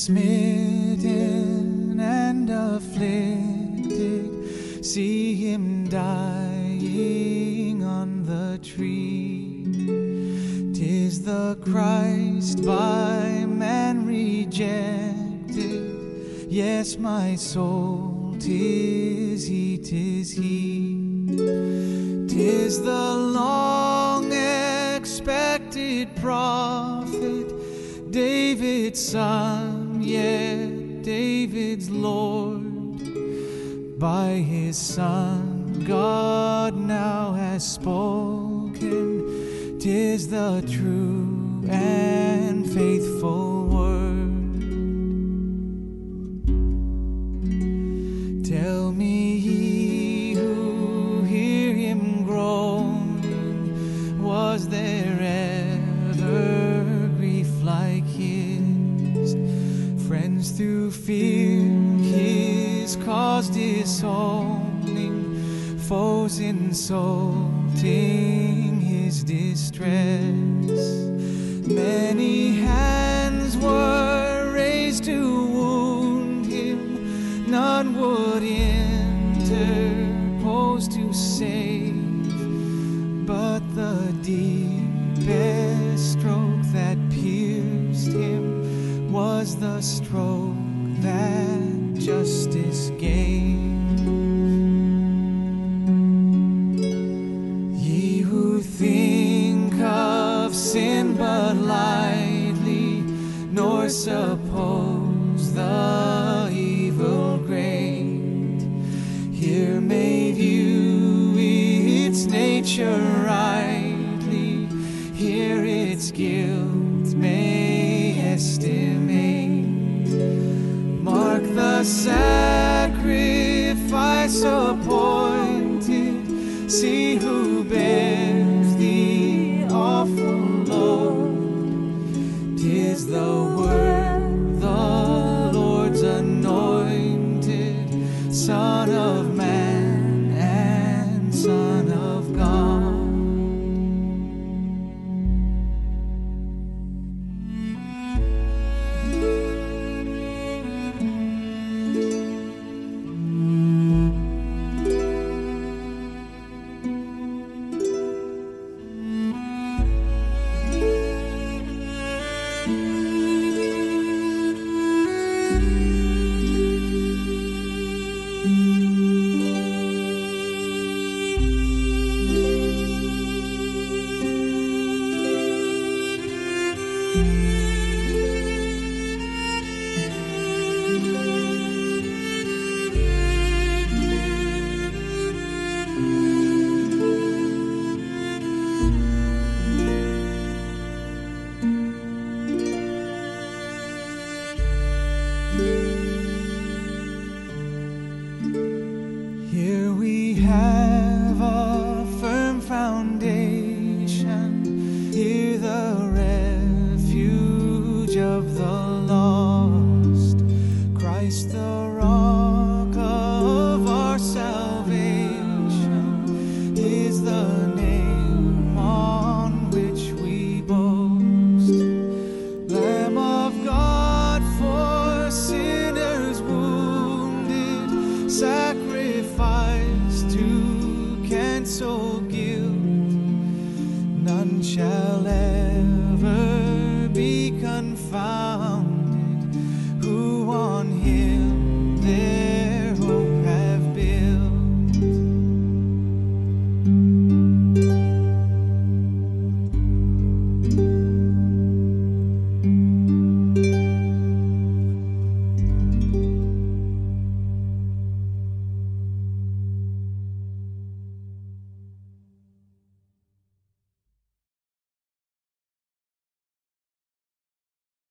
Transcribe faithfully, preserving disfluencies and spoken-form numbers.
smitten and afflicted, see him dying on the tree. 'Tis the Christ by man rejected, yes, my soul, 'tis he, 'tis he. 'Tis the long expected prophet, David's son, yet David's Lord. By his Son God now has spoken, 'tis the true and faithful word. Tell me, ye who hear him groaning, was there ever grief like his? Friends through fear his cause disowning, foes insulting his distress. Many hands were raised to wound him, none would interpose to save. But the deepest stroke that pierced him was the stroke that justice gained. Ye who think of sin but lightly, nor suppose the evil great, here may view its nature rightly, here its guilt may estimate. Mark the sacrifice appointed, see who bears the awful load. 'Tis the Word, the Lord's anointed, Son of Man and Son of God. Here we have a firm foundation, here the refuge of the lost, Christ the rock of our salvation is the name on which we boast. Lamb of God for sinners wounded, sacrifice to cancel guilt, none shall ever be confounded.